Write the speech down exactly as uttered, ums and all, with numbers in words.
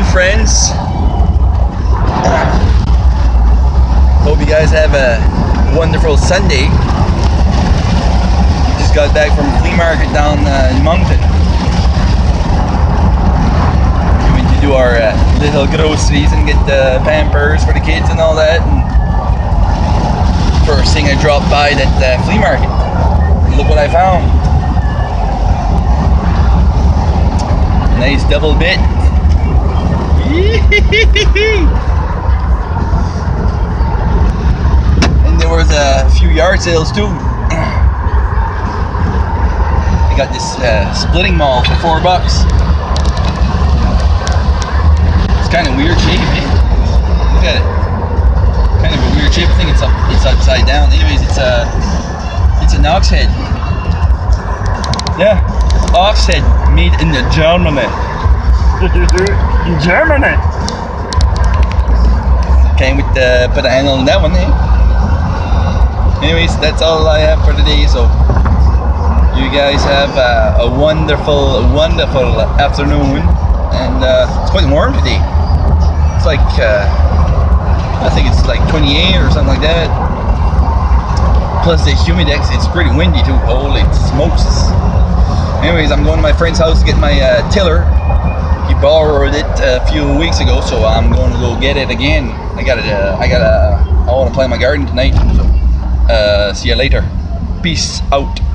friends. Hope you guys have a wonderful Sunday. Just got back from flea market down uh, in Moncton. We went to do our uh, little groceries and get the Pampers for the kids and all that. And first thing I dropped by that uh, flea market. Look what I found. Nice double bit. And there was a few yard sales too. I got this uh, splitting maul for four bucks. It's kind of weird shape, eh? Look at it. Kind of a weird shape. I think it's up, it's upside down. Anyways, it's a, it's an ox head. Yeah, ox head made in the Germany. In Germany. Came with the put a handle on that one, eh? Anyways, that's all I have for today. So you guys have uh, a wonderful, wonderful afternoon, and uh, it's quite warm today. It's like uh, I think it's like twenty-eight or something like that. Plus the humidex, it's pretty windy too. Holy smokes! Anyways, I'm going to my friend's house to get my uh, tiller. He borrowed it a few weeks ago, so I'm going to go get it again. I got it. Uh, I got. Uh, I want to plant my garden tonight. So, uh, see you later. Peace out.